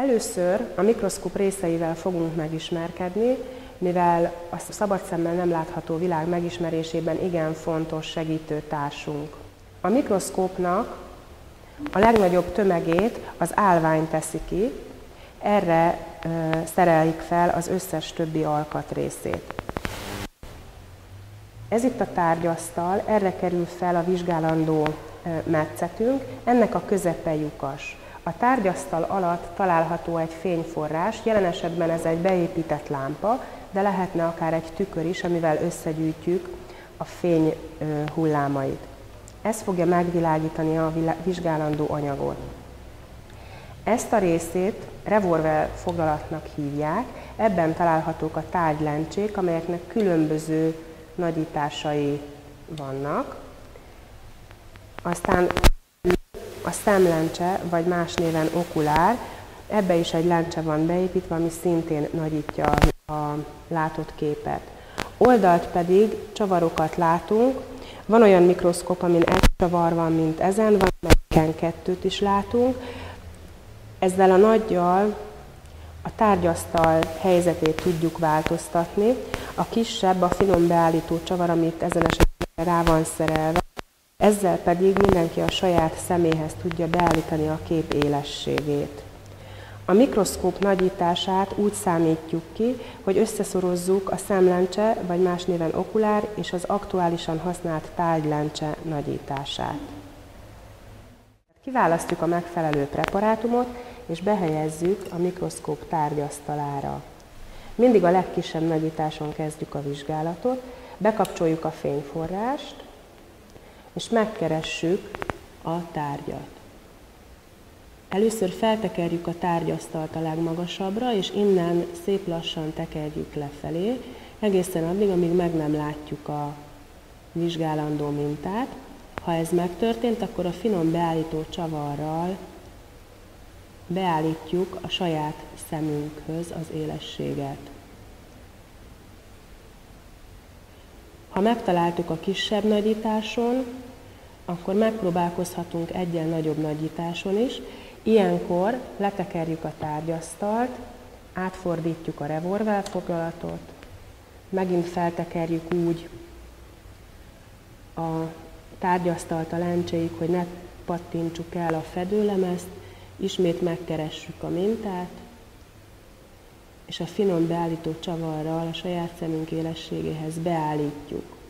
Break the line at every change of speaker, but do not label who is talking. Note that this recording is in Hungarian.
Először a mikroszkóp részeivel fogunk megismerkedni, mivel a szabad szemmel nem látható világ megismerésében igen fontos segítő társunk. A mikroszkópnak a legnagyobb tömegét az állvány teszi ki, erre szereljük fel az összes többi alkatrészét. Ez itt a tárgyasztal, erre kerül fel a vizsgálandó metszetünk, ennek a közepe lyukas. A tárgyasztal alatt található egy fényforrás, jelen esetben ez egy beépített lámpa, de lehetne akár egy tükör is, amivel összegyűjtjük a fény hullámait. Ez fogja megvilágítani a vizsgálandó anyagot. Ezt a részét revolver foglalatnak hívják, ebben találhatók a tárgylencsék, amelyeknek különböző nagyításai vannak. Aztán a szemlencse, vagy más néven okulár, ebbe is egy lencse van beépítve, ami szintén nagyítja a látott képet. Oldalt pedig csavarokat látunk, van olyan mikroszkóp, amin egy csavar van, mint ezen, van, amelyiken kettőt is látunk. Ezzel a nagyjal a tárgyasztal helyzetét tudjuk változtatni. A kisebb, a finom beállító csavar, amit ezen esetben rá van szerelve, ezzel pedig mindenki a saját szeméhez tudja beállítani a kép élességét. A mikroszkóp nagyítását úgy számítjuk ki, hogy összeszorozzuk a szemlencse, vagy más néven okulár, és az aktuálisan használt tárgylencse nagyítását. Kiválasztjuk a megfelelő preparátumot, és behelyezzük a mikroszkóp tárgyasztalára. Mindig a legkisebb nagyításon kezdjük a vizsgálatot, bekapcsoljuk a fényforrást, és megkeressük a tárgyat. Először feltekerjük a tárgyasztalt a legmagasabbra, és innen szép lassan tekerjük lefelé, egészen addig, amíg meg nem látjuk a vizsgálandó mintát. Ha ez megtörtént, akkor a finom beállító csavarral beállítjuk a saját szemünkhöz az élességet. Ha megtaláltuk a kisebb nagyításon, akkor megpróbálkozhatunk egyen nagyobb nagyításon is. Ilyenkor letekerjük a tárgyasztalt, átfordítjuk a revolverfoglalatot, megint feltekerjük úgy a tárgyasztalt a lencséig, hogy ne pattintsuk el a fedőlemezt, ismét megkeressük a mintát, és a finom beállító csavarral a saját szemünk élességéhez beállítjuk.